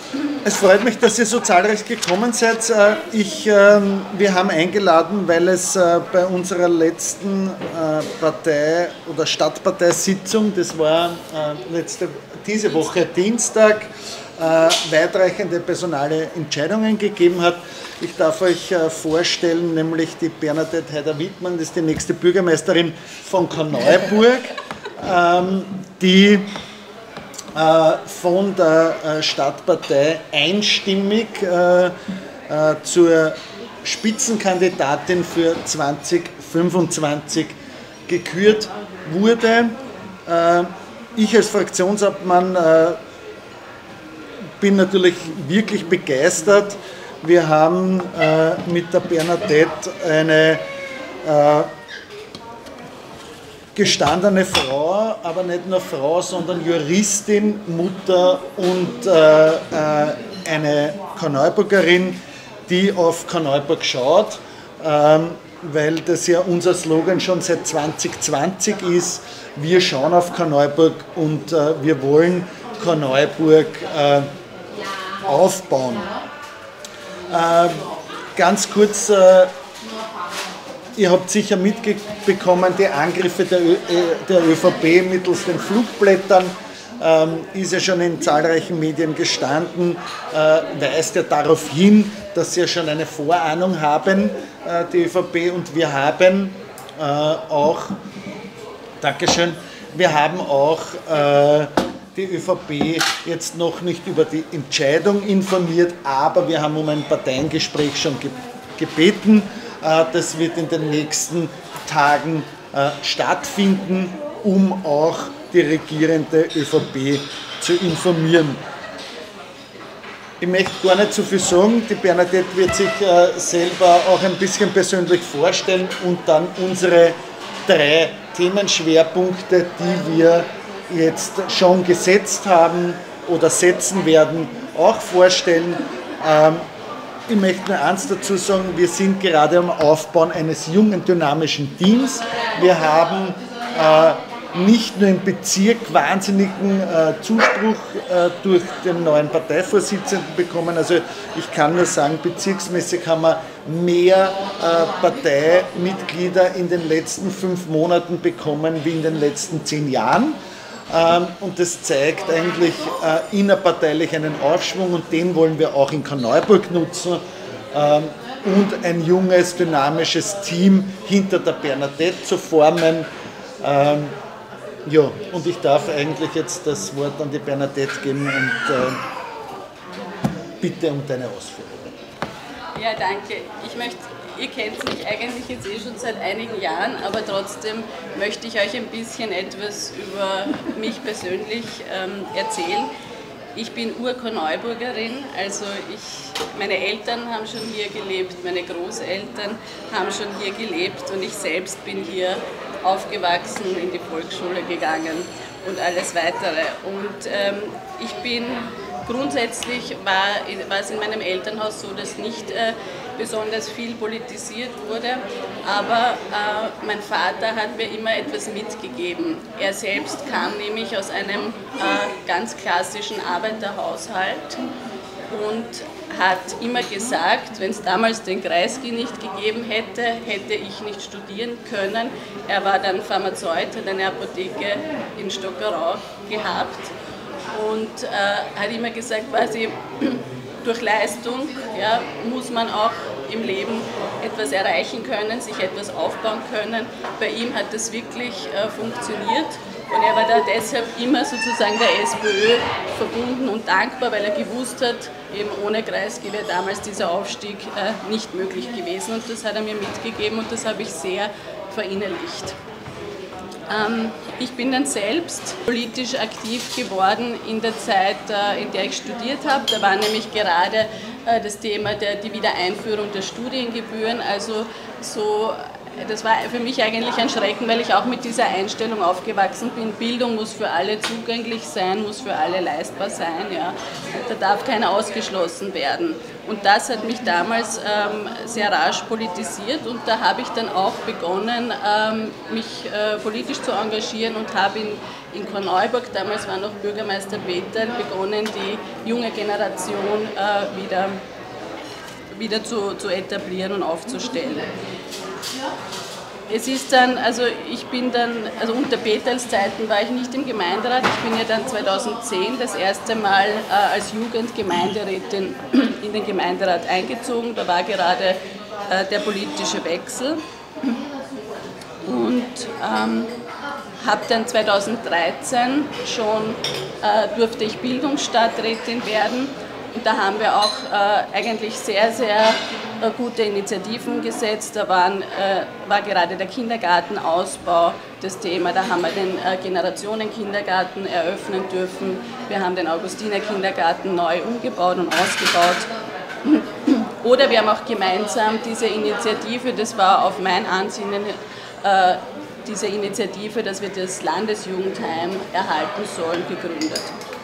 Es freut mich, dass ihr so zahlreich gekommen seid. Wir haben eingeladen, weil es bei unserer letzten Partei- oder Stadtparteisitzung, das war diese Woche Dienstag, weitreichende personale Entscheidungen gegeben hat. Ich darf euch vorstellen, nämlich die Bernadette Heider-Wittmann, das ist die nächste Bürgermeisterin von Korneuburg, die von der Stadtpartei einstimmig zur Spitzenkandidatin für 2025 gekürt wurde. Ich als Fraktionsobmann bin natürlich wirklich begeistert. Wir haben mit der Bernadette eine gestandene Frau, aber nicht nur Frau, sondern Juristin, Mutter und eine Korneuburgerin, die auf Korneuburg schaut, weil das ja unser Slogan schon seit 2020 ist. Wir schauen auf Korneuburg und wir wollen Korneuburg aufbauen. Ganz kurz, ihr habt sicher mitbekommen, die Angriffe der ÖVP mittels den Flugblättern, ist ja schon in zahlreichen Medien gestanden, weist ja darauf hin, dass sie ja schon eine Vorahnung haben, die ÖVP, und wir haben auch, Dankeschön, wir haben auch die ÖVP jetzt noch nicht über die Entscheidung informiert, aber wir haben um ein Parteiengespräch schon gebeten. Das wird in den nächsten Tagen stattfinden, um auch die regierende ÖVP zu informieren. Ich möchte gar nicht so viel sagen, die Bernadette wird sich selber auch ein bisschen persönlich vorstellen und dann unsere 3 Themenschwerpunkte, die wir jetzt schon gesetzt haben oder setzen werden, auch vorstellen. Ich möchte nur eins dazu sagen, wir sind gerade am Aufbauen eines jungen, dynamischen Teams. Wir haben nicht nur im Bezirk wahnsinnigen Zuspruch durch den neuen Parteivorsitzenden bekommen. Also ich kann nur sagen, bezirksmäßig haben wir mehr Parteimitglieder in den letzten 5 Monaten bekommen wie in den letzten 10 Jahren. Und das zeigt eigentlich innerparteilich einen Aufschwung und den wollen wir auch in Korneuburg nutzen und ein junges, dynamisches Team hinter der Bernadette zu formen. Ja, und ich darf eigentlich jetzt das Wort an die Bernadette geben und bitte um deine Ausführungen. Ja, danke. Ihr kennt mich eigentlich jetzt schon seit einigen Jahren, aber trotzdem möchte ich euch ein bisschen etwas über mich persönlich erzählen. Ich bin Ur-Korneuburgerin, also meine Eltern haben schon hier gelebt, meine Großeltern haben schon hier gelebt und ich selbst bin hier aufgewachsen, in die Volksschule gegangen und alles Weitere. Und ich bin grundsätzlich war es in meinem Elternhaus so, dass nicht besonders viel politisiert wurde, aber mein Vater hat mir immer etwas mitgegeben. Er selbst kam nämlich aus einem ganz klassischen Arbeiterhaushalt und hat immer gesagt, wenn es damals den Kreisky nicht gegeben hätte, hätte ich nicht studieren können. Er war dann Pharmazeut, hat eine Apotheke in Stockerau gehabt und hat immer gesagt, quasi durch Leistung muss man auch im Leben etwas erreichen können, sich etwas aufbauen können. Bei ihm hat das wirklich funktioniert und er war da deshalb immer sozusagen der SPÖ verbunden und dankbar, weil er gewusst hat, eben ohne Kreisky wäre damals dieser Aufstieg nicht möglich gewesen und das hat er mir mitgegeben und das habe ich sehr verinnerlicht. Ich bin dann selbst politisch aktiv geworden in der Zeit, in der ich studiert habe. Da war nämlich gerade das Thema die Wiedereinführung der Studiengebühren, also so das war für mich eigentlich ein Schrecken, weil ich auch mit dieser Einstellung aufgewachsen bin. Bildung muss für alle zugänglich sein, muss für alle leistbar sein. Ja. Da darf keiner ausgeschlossen werden. Und das hat mich damals sehr rasch politisiert und da habe ich dann auch begonnen, mich politisch zu engagieren und habe in Korneuburg, damals war noch Bürgermeister Peterl, begonnen, die junge Generation wieder zu etablieren und aufzustellen. Es ist dann, also unter Peterls Zeiten war ich nicht im Gemeinderat, ich bin ja dann 2010 das erste Mal als Jugendgemeinderätin in den Gemeinderat eingezogen, da war gerade der politische Wechsel und habe dann 2013 schon, durfte ich Bildungsstadträtin werden. Und da haben wir auch eigentlich sehr, sehr gute Initiativen gesetzt. Da war gerade der Kindergartenausbau das Thema. Da haben wir den Generationenkindergarten eröffnen dürfen. Wir haben den Augustinerkindergarten neu umgebaut und ausgebaut. Oder wir haben auch gemeinsam diese Initiative, das war auf mein Ansinnen, diese Initiative, dass wir das Landesjugendheim erhalten sollen, gegründet.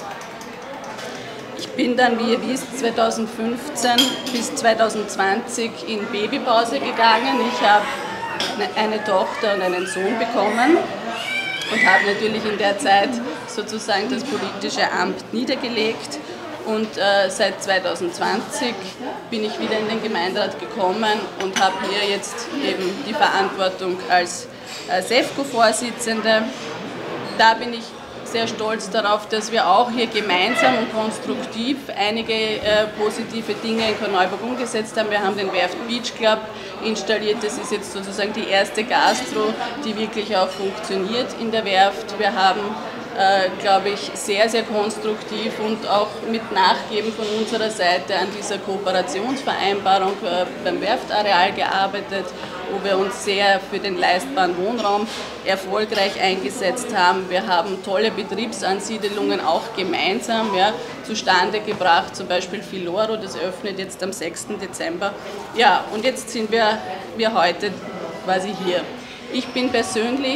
Ich bin dann, wie ihr wisst, 2015 bis 2020 in Babypause gegangen. Ich habe eine Tochter und einen Sohn bekommen und habe natürlich in der Zeit sozusagen das politische Amt niedergelegt. Und seit 2020 bin ich wieder in den Gemeinderat gekommen und habe hier jetzt eben die Verantwortung als SEFCO-Vorsitzende. Da bin ich sehr stolz darauf, dass wir auch hier gemeinsam und konstruktiv einige positive Dinge in Korneuburg umgesetzt haben. Wir haben den Werft Beach Club installiert. Das ist jetzt sozusagen die erste Gastro, die wirklich auch funktioniert in der Werft. Wir haben, glaube ich, sehr, sehr konstruktiv und auch mit Nachgeben von unserer Seite an dieser Kooperationsvereinbarung beim Werftareal gearbeitet, wo wir uns sehr für den leistbaren Wohnraum erfolgreich eingesetzt haben. Wir haben tolle Betriebsansiedelungen auch gemeinsam zustande gebracht, zum Beispiel Filoro, das öffnet jetzt am 6. Dezember. Ja, und jetzt sind wir heute quasi hier. Ich bin persönlich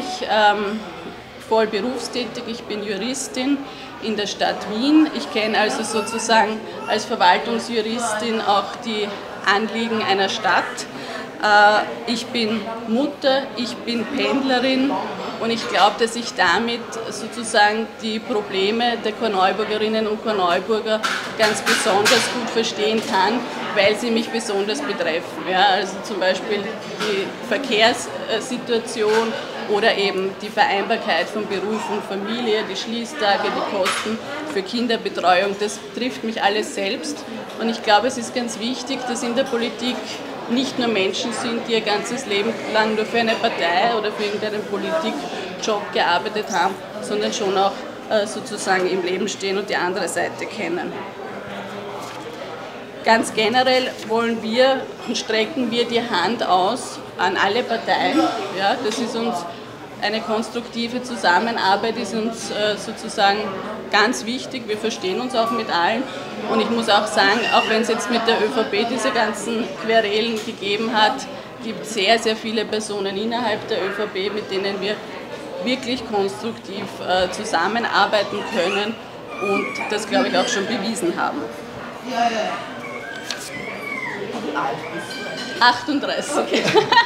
voll berufstätig, ich bin Juristin in der Stadt Wien. Ich kenne also sozusagen als Verwaltungsjuristin auch die Anliegen einer Stadt. Ich bin Mutter, ich bin Pendlerin und ich glaube, dass ich damit sozusagen die Probleme der Korneuburgerinnen und Korneuburger ganz besonders gut verstehen kann, weil sie mich besonders betreffen. Ja, also zum Beispiel die Verkehrssituation oder eben die Vereinbarkeit von Beruf und Familie, die Schließtage, die Kosten für Kinderbetreuung, das trifft mich alles selbst. Und ich glaube, es ist ganz wichtig, dass in der Politik nicht nur Menschen sind, die ihr ganzes Leben lang nur für eine Partei oder für irgendeinen Politikjob gearbeitet haben, sondern schon auch sozusagen im Leben stehen und die andere Seite kennen. Ganz generell wollen wir und strecken wir die Hand aus an alle Parteien. Ja, das ist uns eine konstruktive Zusammenarbeit, ist uns sozusagen ganz wichtig. Wir verstehen uns auch mit allen. Und ich muss auch sagen, auch wenn es jetzt mit der ÖVP diese ganzen Querelen gegeben hat, gibt es sehr, sehr viele Personen innerhalb der ÖVP, mit denen wir wirklich konstruktiv zusammenarbeiten können und das, glaube ich, auch schon bewiesen haben. 38, okay.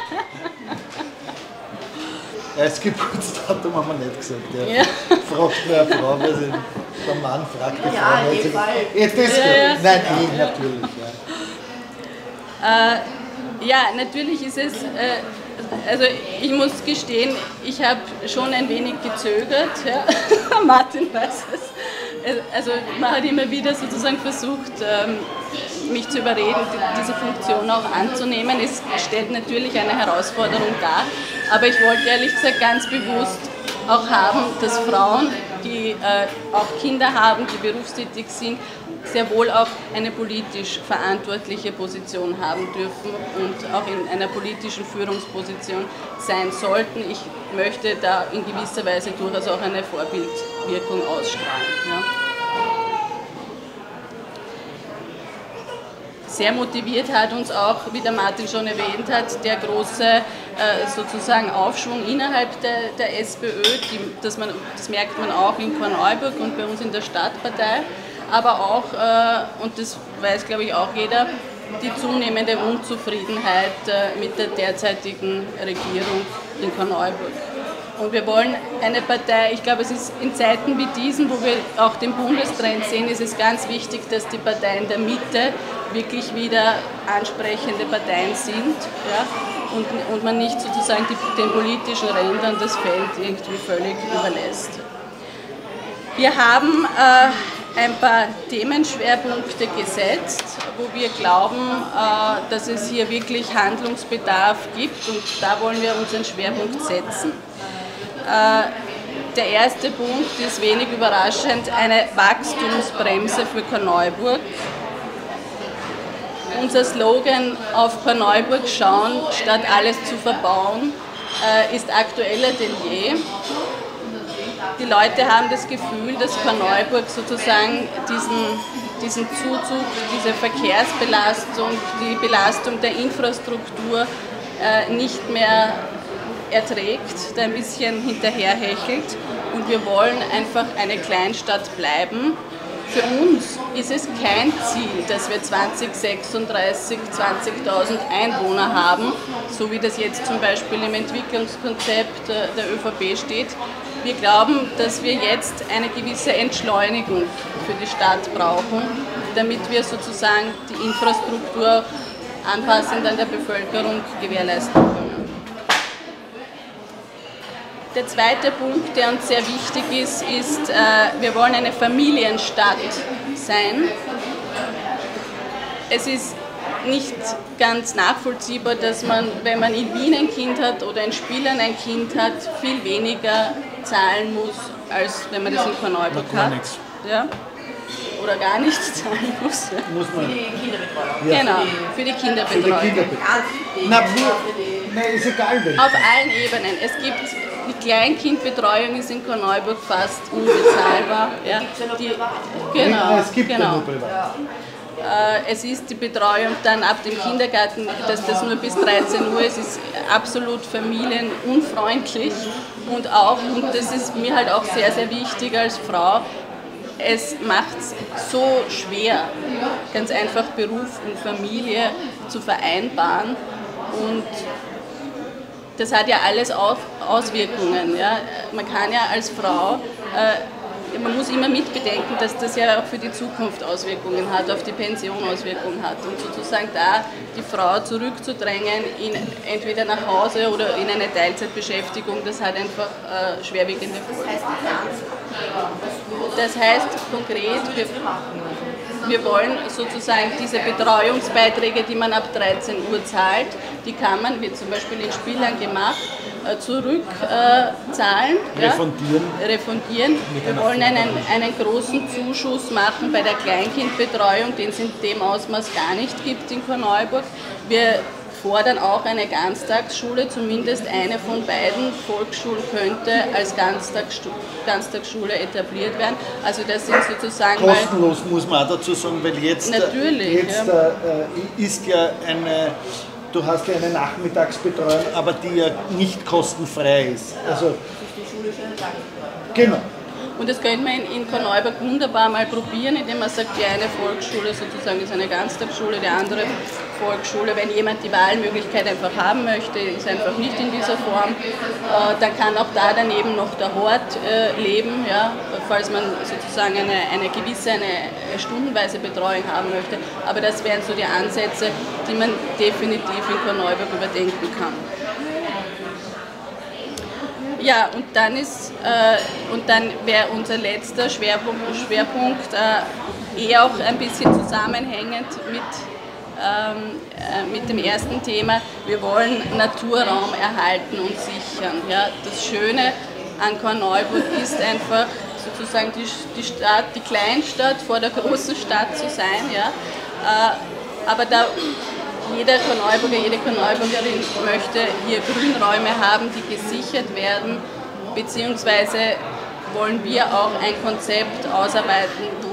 Ja, das Geburtsdatum haben wir nicht gesagt. Ja. Fragt mir eine Frau, weil der Mann fragt die Frau. Jetzt ist es. Nein, natürlich. Ja, natürlich ist es, also ich muss gestehen, ich habe schon ein wenig gezögert. Ja. Martin weiß es. Also man hat immer wieder sozusagen versucht, mich zu überreden, diese Funktion auch anzunehmen. Es stellt natürlich eine Herausforderung dar, aber ich wollte ehrlich gesagt ganz bewusst auch haben, dass Frauen, die auch Kinder haben, die berufstätig sind, sehr wohl auch eine politisch verantwortliche Position haben dürfen und auch in einer politischen Führungsposition sein sollten. Ich möchte da in gewisser Weise durchaus auch eine Vorbildwirkung ausstrahlen. Ja. sehr motiviert hat uns auch, wie der Martin schon erwähnt hat, der große sozusagen Aufschwung innerhalb der SPÖ, das merkt man auch in Korneuburg und bei uns in der Stadtpartei, aber auch, und das weiß glaube ich auch jeder, die zunehmende Unzufriedenheit mit der derzeitigen Regierung in Korneuburg. Und wir wollen eine Partei, ich glaube, es ist in Zeiten wie diesen, wo wir auch den Bundestrend sehen, ist es ganz wichtig, dass die Parteien der Mitte wirklich wieder ansprechende Parteien sind, ja, und man nicht sozusagen den politischen Rändern das Feld irgendwie völlig überlässt. Wir haben ein paar Themenschwerpunkte gesetzt, wo wir glauben, dass es hier wirklich Handlungsbedarf gibt, und da wollen wir unseren Schwerpunkt setzen. Der erste Punkt ist wenig überraschend eine Wachstumsbremse für Korneuburg. Unser Slogan „Auf Korneuburg schauen, statt alles zu verbauen“ ist aktueller denn je. Die Leute haben das Gefühl, dass Korneuburg sozusagen diesen Zuzug, diese Verkehrsbelastung, die Belastung der Infrastruktur nicht mehr erträgt, da ein bisschen hinterherhechelt, und wir wollen einfach eine Kleinstadt bleiben. Für uns ist es kein Ziel, dass wir 2036 20.000 Einwohner haben, so wie das jetzt zum Beispiel im Entwicklungskonzept der ÖVP steht. Wir glauben, dass wir jetzt eine gewisse Entschleunigung für die Stadt brauchen, damit wir sozusagen die Infrastruktur anpassend an der Bevölkerung gewährleisten können. Der zweite Punkt, der uns sehr wichtig ist, wir wollen eine Familienstadt sein. Es ist nicht ganz nachvollziehbar, dass man, wenn man in Wien ein Kind hat oder in Spielern ein Kind hat, viel weniger zahlen muss, als wenn man das in Korneuburg hat. Ja? Oder gar nichts zahlen muss. Muss man. Für die Kinderbetreuung. Ja. Genau, für die Kinderbetreuung. Nein, ist egal welche. Auf allen Ebenen. Es gibt die Kleinkindbetreuung ist in Korneuburg fast unbezahlbar. Ja. Es gibt ja nur privat. Es ist die Betreuung dann ab dem Kindergarten, dass das nur bis 13 Uhr ist, ist absolut familienunfreundlich, und das ist mir halt auch sehr, sehr wichtig als Frau, es macht es so schwer, ganz einfach Beruf und Familie zu vereinbaren, und das hat ja alles Auswirkungen. Ja. Man kann ja als Frau, man muss immer mitbedenken, dass das ja auch für die Zukunft Auswirkungen hat, auf die Pension Auswirkungen hat. Und sozusagen da die Frau zurückzudrängen, entweder nach Hause oder in eine Teilzeitbeschäftigung, das hat einfach schwerwiegende Folgen. Das heißt konkret, wir wollen sozusagen diese Betreuungsbeiträge, die man ab 13 Uhr zahlt, die kann man, wie zum Beispiel in Spielern gemacht, zurückzahlen. Refundieren. Wir wollen einen großen Zuschuss machen bei der Kleinkindbetreuung, den es in dem Ausmaß gar nicht gibt in Korneuburg. Wir fordern auch eine Ganztagsschule, zumindest eine von beiden Volksschulen könnte als Ganztagsschule etabliert werden. Also das sind sozusagen kostenlos, muss man auch dazu sagen, weil jetzt ist ja du hast ja eine Nachmittagsbetreuung, aber die ja nicht kostenfrei ist. Also, genau. Und das könnte man in Korneuburg wunderbar mal probieren, indem man sagt, die eine Volksschule sozusagen ist eine Ganztagsschule, die andere Volksschule, wenn jemand die Wahlmöglichkeit einfach haben möchte, ist einfach nicht in dieser Form, dann kann auch da daneben noch der Hort leben, ja, falls man sozusagen eine gewisse, eine stundenweise Betreuung haben möchte. Aber das wären so die Ansätze, die man definitiv in Korneuburg überdenken kann. Ja, und dann wäre unser letzter Schwerpunkt eher auch ein bisschen zusammenhängend mit dem ersten Thema. Wir wollen Naturraum erhalten und sichern. Ja. Das Schöne an Korneuburg ist einfach sozusagen die Kleinstadt vor der großen Stadt zu sein. Ja. Aber da jeder Korneuburger, jede Korneuburgerin möchte hier Grünräume haben, die gesichert werden, beziehungsweise wollen wir auch ein Konzept ausarbeiten, wo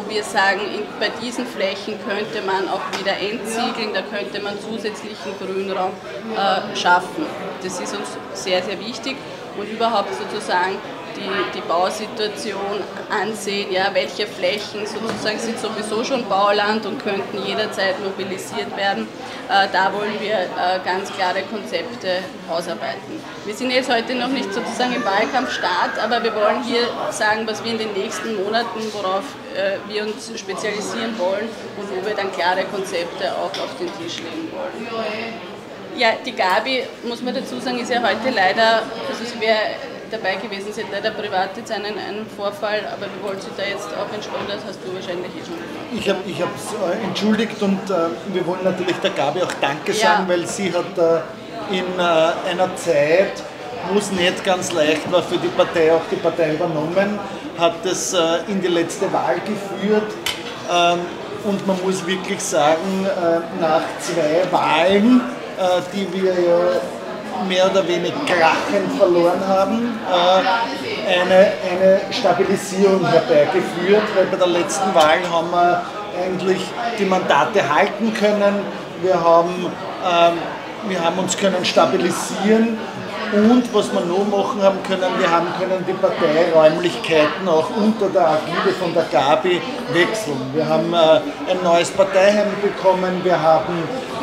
wir sagen, bei diesen Flächen könnte man auch wieder entsiegeln, da könnte man zusätzlichen Grünraum schaffen. Das ist uns sehr, sehr wichtig und überhaupt sozusagen die Bausituation ansehen, ja, welche Flächen sozusagen sind sowieso schon Bauland und könnten jederzeit mobilisiert werden. Da wollen wir ganz klare Konzepte ausarbeiten. Wir sind jetzt heute noch nicht sozusagen im Wahlkampfstart, aber wir wollen hier sagen, was wir in den nächsten Monaten, worauf wir uns spezialisieren wollen und wo wir dann klare Konzepte auch auf den Tisch legen wollen. Ja, die Gabi, muss man dazu sagen, ist ja heute leider, also sie wäre dabei gewesen, sie hat leider privat jetzt einen Vorfall, aber wir wollen sie da jetzt auch entschuldigen, das hast du wahrscheinlich eh schon gemacht. Ich habe es entschuldigt und wir wollen natürlich der Gabi auch Danke sagen, weil sie hat in einer Zeit, wo es nicht ganz leicht war für die Partei, auch die Partei übernommen, hat es in die letzte Wahl geführt und man muss wirklich sagen, nach 2 Wahlen, die wir ja mehr oder weniger krachend verloren haben, eine Stabilisierung herbeigeführt, weil bei der letzten Wahl haben wir eigentlich die Mandate halten können, wir haben uns können stabilisieren und was wir noch machen haben können, wir haben können die Parteiräumlichkeiten auch unter der Agide von der Gabi wechseln. Wir haben ein neues Parteiheim bekommen, wir haben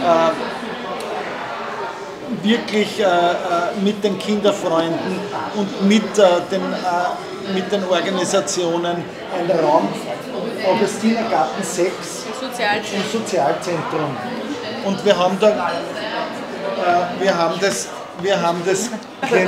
wirklich mit den Kinderfreunden und mit den Organisationen einen Raum, Augustinergarten 6 im Sozialzentrum. Und wir haben das können,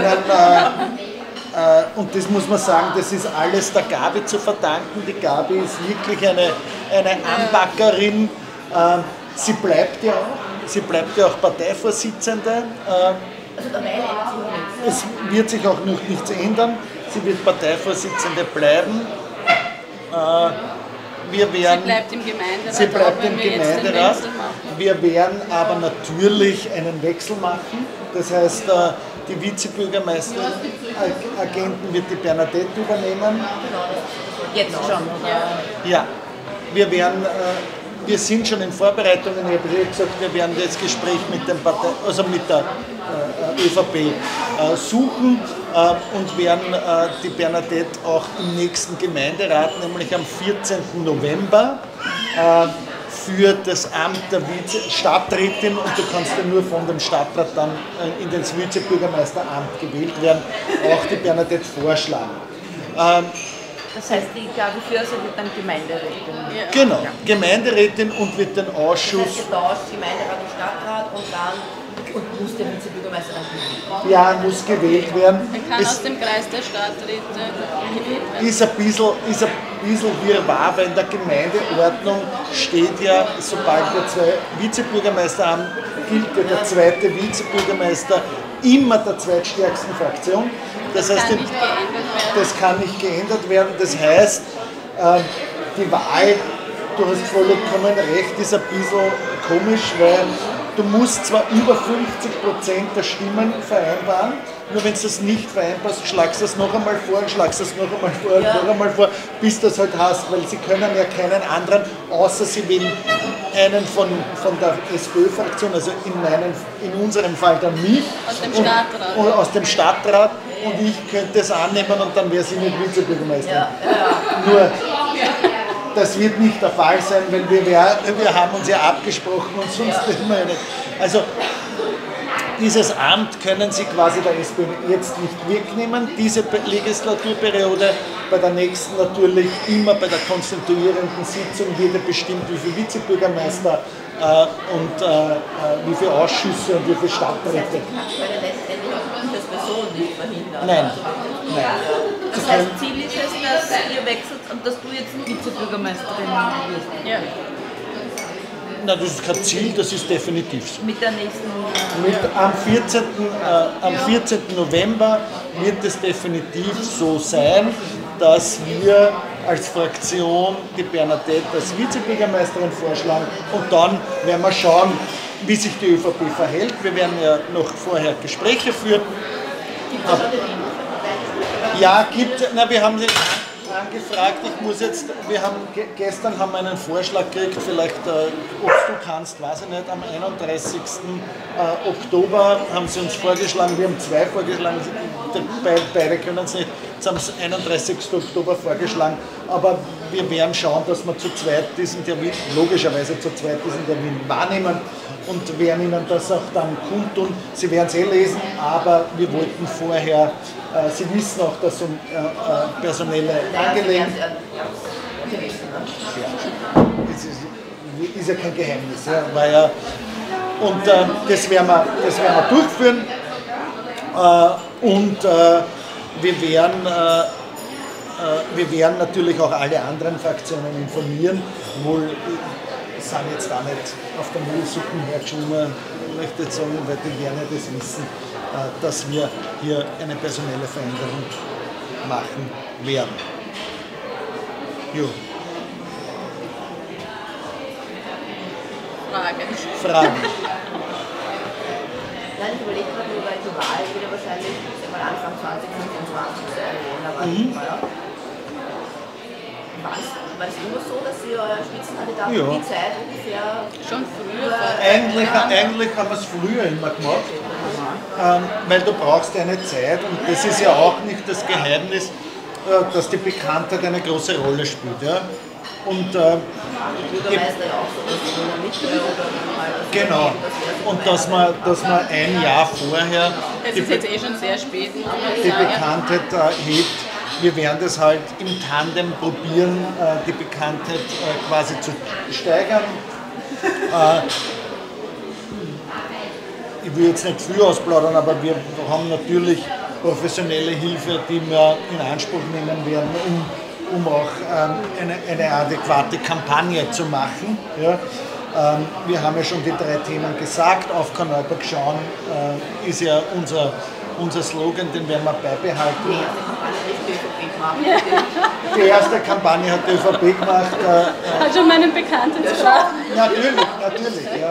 und das muss man sagen, das ist alles der Gabi zu verdanken. Die Gabi ist wirklich eine Anpackerin. Sie bleibt ja auch Parteivorsitzende. Also dabei es wird sich auch noch nichts ändern. Sie wird Parteivorsitzende bleiben. Sie bleibt im Gemeinderat. Sie bleibt im Gemeinderat. Wir werden aber natürlich einen Wechsel machen. Das heißt, die Vizebürgermeisteragenten wird die Bernadette übernehmen. Jetzt schon. Ja, wir sind schon in Vorbereitungen. Ich habe gesagt, wir werden das Gespräch mit der ÖVP suchen und werden die Bernadette auch im nächsten Gemeinderat, nämlich am 14. November, für das Amt der Stadträtin, und du kannst ja nur von dem Stadtrat dann in das Vizebürgermeisteramt gewählt werden, auch die Bernadette vorschlagen. Das heißt, die Gabi Fürser wird dann Gemeinderätin. Ja. Genau, Gemeinderätin und wird den Ausschuss. Das heißt, getauscht Gemeinderat und Stadtrat und dann muss der Vizebürgermeister dann gewählt werden. Ja, muss gewählt werden. Er kann aus dem Kreis der Stadträte gewählt werden. Ist ein bisschen wirrwarr, weil in der Gemeindeordnung steht ja, sobald wir 2 Vizebürgermeister haben, gilt ja der zweite Vizebürgermeister immer der zweitstärksten Fraktion. Das heißt, das kann nicht geändert werden. Das heißt, die Wahl, du hast vollkommen recht, ist ein bisschen komisch, weil du musst zwar über 50% der Stimmen vereinbaren, nur wenn du das nicht vereinbarst, schlagst du das noch einmal vor, schlagst das noch einmal vor, noch einmal vor, bis du das halt hast, weil sie können ja keinen anderen, außer sie wählen einen von der SPÖ-Fraktion, also in unserem Fall dann mich. Aus dem Stadtrat. Und aus dem Stadtrat, und ich könnte es annehmen und dann wäre sie nicht Vizebürgermeister. Ja. Nur, das wird nicht der Fall sein, weil wir haben uns ja abgesprochen und sonst immer nicht. Also dieses Amt können Sie quasi der SPÖ jetzt nicht wegnehmen, diese Legislaturperiode. Bei der nächsten natürlich immer bei der konstituierenden Sitzung wird bestimmt, wie viele Vizebürgermeister und wie viele Ausschüsse und wie viele Stadträte. Letztendlich das Person nicht verhindern. Nein. Das heißt, Ziel ist es, dass ihr wechselt und dass du jetzt Vizebürgermeisterin wirst. Ja. Na, das ist kein Ziel, das ist definitiv so. Mit der nächsten. Am 14. November wird es definitiv so sein, dass wir als Fraktion die Bernadette als Vizebürgermeisterin vorschlagen und dann werden wir schauen, wie sich die ÖVP verhält. Wir werden ja noch vorher Gespräche führen. Ja, wir haben angefragt. Ich muss jetzt, gestern haben wir einen Vorschlag gekriegt, vielleicht, ob du kannst, weiß ich nicht, am 31. Oktober haben sie uns vorgeschlagen, wir haben 2 vorgeschlagen, beide können es nicht, jetzt haben sie 31. Oktober vorgeschlagen, aber wir werden schauen, dass wir zu zweit diesen Termin, logischerweise zu zweit diesen Termin wahrnehmen und werden Ihnen das auch dann kundtun. Sie werden es lesen, aber wir wollten vorher, Sie wissen auch, dass um personelle Angelegenheiten, ist ja kein Geheimnis, ja, war ja, und das werden wir durchführen und wir werden natürlich auch alle anderen Fraktionen informieren, wohl sind jetzt auch nicht auf der Müllsuppen, Herr Schumer, möchte jetzt sagen, weil die gerne das wissen, dass wir hier eine personelle Veränderung machen werden. Jo. Fragen. Nein, ich überlege gerade, weil die Wahl wird ja wahrscheinlich Anfang 2025 sein. War es immer so, dass Sie euer Spitzenkandidat die Zeit ungefähr schon früher? Eigentlich haben wir es früher immer gemacht, weil du brauchst eine Zeit und das ist ja auch nicht das Geheimnis, dass die Bekanntheit eine große Rolle spielt. Ja? Und, Bürgermeister ja auch so, dass Sie in der Mitte oder genau. Und dass man ein Jahr vorher das ist jetzt schon sehr spät, die Bekanntheit hebt. Wir werden das halt im Tandem probieren, die Bekanntheit quasi zu steigern. Ich will jetzt nicht viel ausplaudern, aber wir haben natürlich professionelle Hilfe, die wir in Anspruch nehmen werden, um auch eine adäquate Kampagne zu machen. Ja. Wir haben ja schon die 3 Themen gesagt. Auf Korneuburg schauen ist ja unser Slogan, den werden wir beibehalten. Die erste Kampagne hat die ÖVP gemacht. Hat schon meinen Bekanntheitsgrad. Natürlich, ja.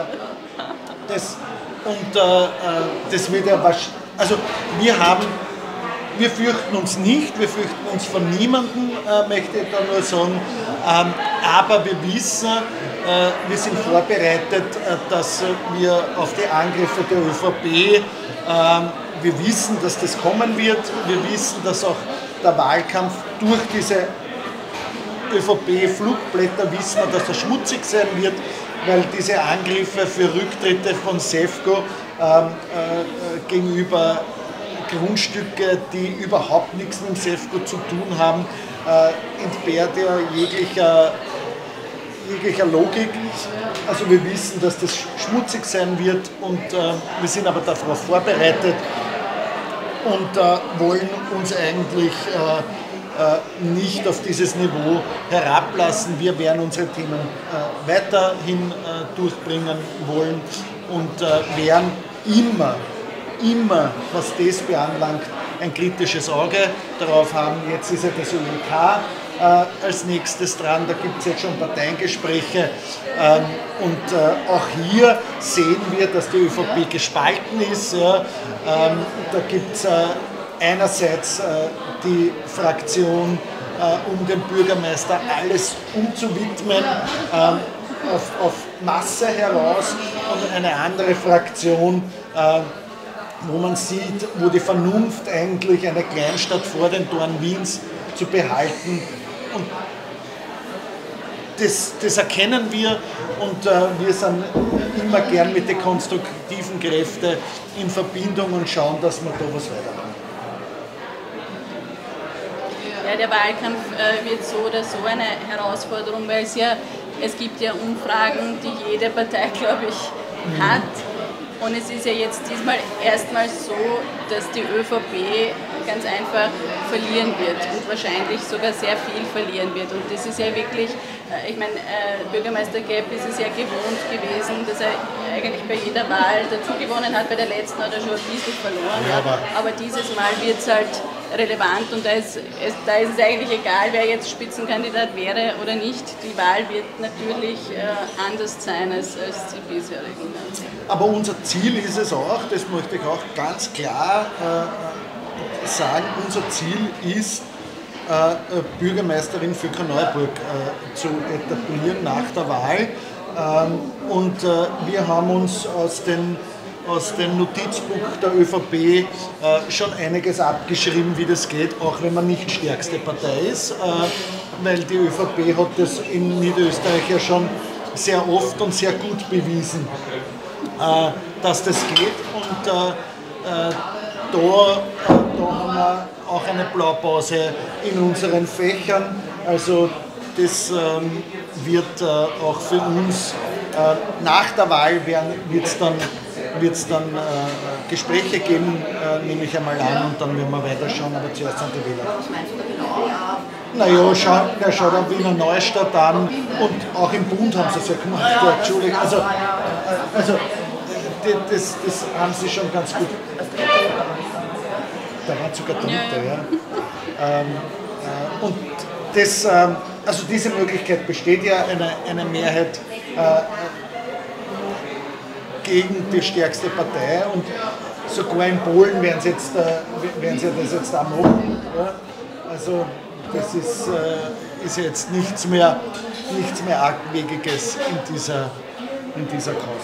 Das wird ja wahrscheinlich. Also wir fürchten uns nicht, wir fürchten uns von niemandem, möchte ich da nur sagen. Aber wir wissen, wir sind vorbereitet, dass wir auf die Angriffe der ÖVP, wir wissen, dass das kommen wird, wir wissen, dass auch der Wahlkampf durch diese ÖVP-Flugblätter wissen wir, dass er schmutzig sein wird, weil diese Angriffe für Rücktritte von SEFCO gegenüber Grundstücke, die überhaupt nichts mit dem SEFCO zu tun haben, entbehrt ja jeglicher Logik. Also wir wissen, dass das schmutzig sein wird und wir sind aber darauf vorbereitet und wollen uns eigentlich nicht auf dieses Niveau herablassen. Wir werden unsere Themen weiterhin durchbringen wollen und werden immer, was das beanlangt, ein kritisches Auge darauf haben. Jetzt ist ja das ÖLK als nächstes dran, da gibt es jetzt schon Parteiengespräche und auch hier sehen wir, dass die ÖVP gespalten ist. Ja. Da gibt es einerseits die Fraktion um den Bürgermeister alles umzuwidmen, auf Masse heraus und eine andere Fraktion, wo man sieht, wo die Vernunft eigentlich eine Kleinstadt vor den Toren Wiens zu behalten. Und das erkennen wir und wir sind immer gern mit den konstruktiven Kräften in Verbindung und schauen, dass wir da was weitermachen. Ja, der Wahlkampf wird so oder so eine Herausforderung, weil es gibt ja Umfragen, die jede Partei, glaube ich, hat. Und es ist ja jetzt diesmal erstmals so, dass die ÖVP ganz einfach verlieren wird und wahrscheinlich sogar sehr viel verlieren wird. Und das ist ja wirklich, ich meine, Bürgermeister Gepp ist es ja gewohnt gewesen, dass er eigentlich bei jeder Wahl dazu gewonnen hat. Bei der letzten hat er schon ein bisschen verloren. Ja, aber dieses Mal wird es halt relevant und da ist es eigentlich egal, wer jetzt Spitzenkandidat wäre oder nicht. Die Wahl wird natürlich anders sein als die bisherigen. Aber unser Ziel ist es auch, das möchte ich auch ganz klar sagen, unser Ziel ist, Bürgermeisterin für Korneuburg zu etablieren nach der Wahl. Und wir haben uns aus dem Notizbuch der ÖVP schon einiges abgeschrieben, wie das geht, auch wenn man nicht stärkste Partei ist, weil die ÖVP hat das in Niederösterreich ja schon sehr oft und sehr gut bewiesen, dass das geht. Und da haben wir auch eine Blaupause in unseren Fächern. Also das wird auch für uns nach der Wahl wird es dann Gespräche geben, nehme ich einmal an, und dann werden wir weiterschauen, aber zuerst sind die Wähler. Was meinst du genau? Naja, schau dann Wiener Neustadt an, und auch im Bund haben sie es ja gemacht. Ja, Entschuldigung, also das haben sie schon ganz gut. Da war sogar Dritter, ja. Und das, also diese Möglichkeit besteht ja, eine Mehrheit gegen die stärkste Partei, und sogar in Polen werden sie das jetzt auch machen. Ja? Also das ist jetzt nichts mehr Abwegiges in dieser Cause.